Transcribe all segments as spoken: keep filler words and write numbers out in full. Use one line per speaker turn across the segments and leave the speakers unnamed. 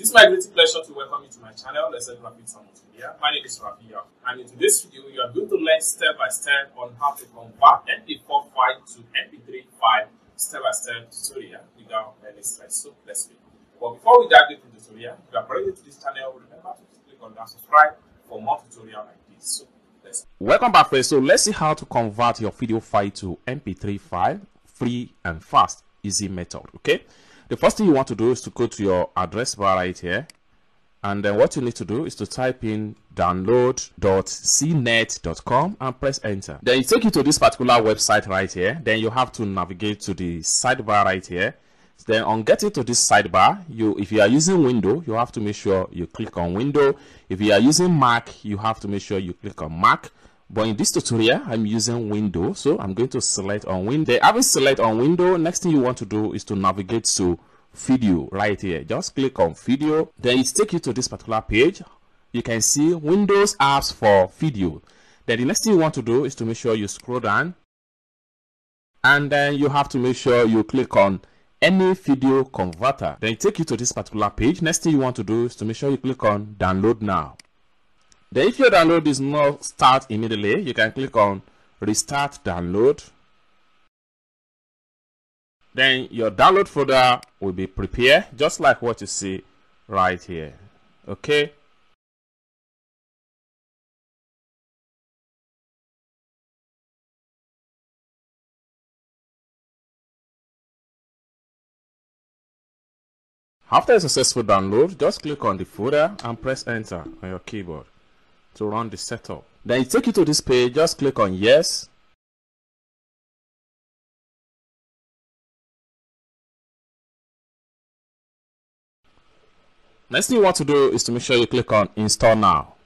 It's my great pleasure to welcome you to my channel, Let's Learn Graphics and Multimedia. My name is Rafi, and in today's video, you are going to learn step by step on how to convert M P four file to M P three file, step by step tutorial without any stress. So let's begin. But before we dive into the tutorial, if you are brand new to this channel, remember to click on that subscribe for more tutorials like this. So let's welcome back, friends. So let's see how to convert your video file to M P three file, free and fast, easy method. Okay. The first thing you want to do is to go to your address bar right here, and then what you need to do is to type in download dot c net dot com and press enter. Then it takes you to this particular website right here. Then you have to navigate to the sidebar right here. Then on getting to this sidebar, you if you are using Windows, you have to make sure you click on Windows. If you are using Mac, you have to make sure you click on Mac. But in this tutorial, I'm using Windows, so I'm going to select on Windows. Having select on Windows, next thing you want to do is to navigate to video right here. Just click on video. Then it takes you to this particular page. You can see Windows apps for video. Then the next thing you want to do is to make sure you scroll down, and then you have to make sure you click on any video converter. Then it takes you to this particular page. Next thing you want to do is to make sure you click on download now. Then if your download is not start immediately, you can click on restart download. Then your download folder will be prepared just like what you see right here. Okay. After a successful download, just click on the folder and press enter on your keyboard to run the setup. Then it takes you to this page. Just click on yes. Next thing you want to do is to make sure you click on install now.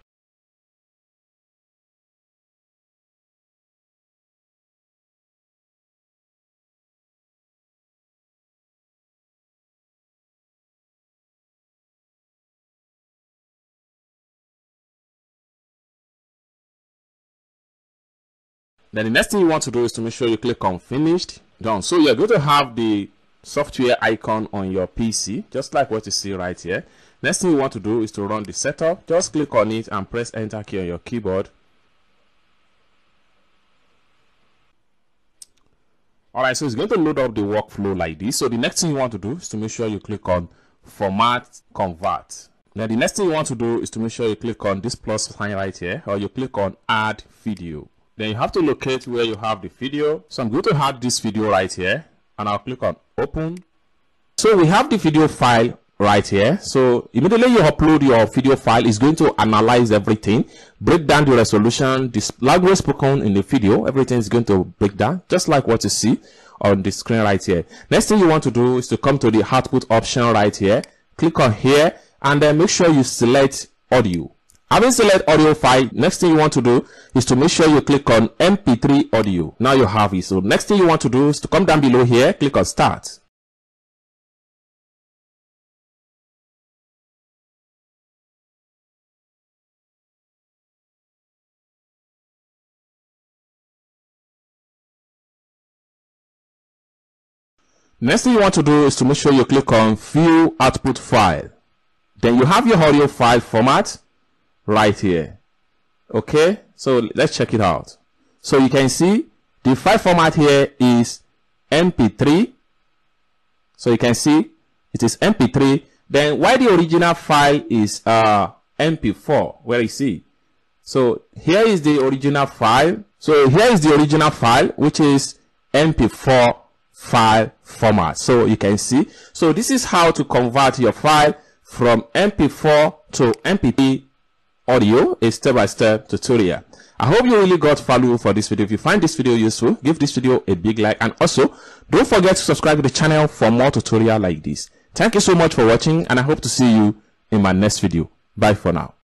Then the next thing you want to do is to make sure you click on finished. Done. So you're going to have the software icon on your P C, just like what you see right here. Next thing you want to do is to run the setup. Just click on it and press enter key on your keyboard. Alright, so it's going to load up the workflow like this. So the next thing you want to do is to make sure you click on format convert. Then the next thing you want to do is to make sure you click on this plus sign right here, or you click on add video. Then you have to locate where you have the video. So I'm going to add this video right here, and I'll click on open. So we have the video file right here. So immediately you upload your video file, it's going to analyze everything, break down the resolution, the language spoken in the video, everything is going to break down, just like what you see on the screen right here. Next thing you want to do is to come to the output option right here, click on here, and then make sure you select audio. Having select audio file, next thing you want to do is to make sure you click on M P three audio. Now you have it. So next thing you want to do is to come down below here, click on start. Next thing you want to do is to make sure you click on view output file. Then you have your audio file format right here. Okay, so let's check it out. So you can see the file format here is M P three. So you can see it is M P three. Then why the original file is uh M P four, where you see. So here is the original file. So here is the original file, which is M P four file format. So you can see. So this is how to convert your file from M P four to M P three audio, a step-by-step tutorial. I hope you really got value for this video. If you find this video useful, give this video a big like, and also don't forget to subscribe to the channel for more tutorials like this. Thank you so much for watching, and I hope to see you in my next video. Bye for now.